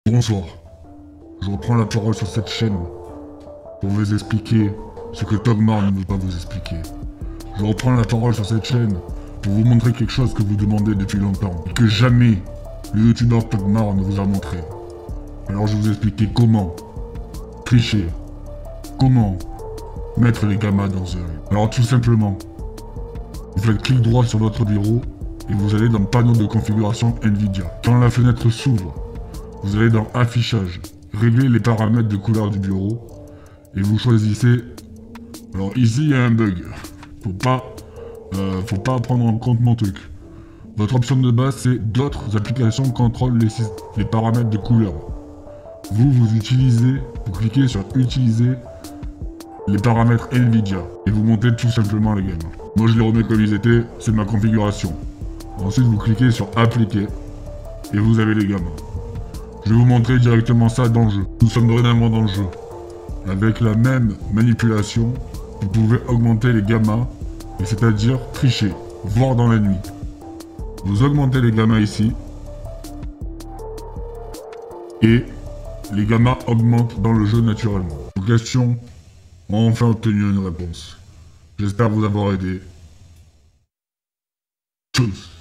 Bonsoir. Je reprends la parole sur cette chaîne pour vous expliquer ce que Togmar ne veut pas vous expliquer. Je reprends la parole sur cette chaîne pour vous montrer quelque chose que vous demandez depuis longtemps et que jamais le youtubeur Togmar ne vous a montré. Alors je vais vous expliquer comment tricher, comment mettre les gammas dans un. Alors tout simplement, vous faites clic droit sur votre bureau et vous allez dans le panneau de configuration Nvidia. Quand la fenêtre s'ouvre, vous allez dans Affichage, régler les paramètres de couleur du bureau et vous choisissez. Alors ici il y a un bug. Faut pas prendre en compte mon truc. Votre option de base c'est d'autres applications contrôlent les paramètres de couleur. Vous cliquez sur utiliser les paramètres Nvidia et vous montez tout simplement les gammas. Moi je les remets comme ils étaient, c'est ma configuration. Ensuite vous cliquez sur appliquer et vous avez les gammas. Je vais vous montrer directement ça dans le jeu. Nous sommes dorénavant dans le jeu. Avec la même manipulation, vous pouvez augmenter les gammas, et c'est-à-dire tricher, voir dans la nuit. Vous augmentez les gammas ici, et les gammas augmentent dans le jeu naturellement. Vos questions ont enfin obtenu une réponse. J'espère vous avoir aidé. Tchuss.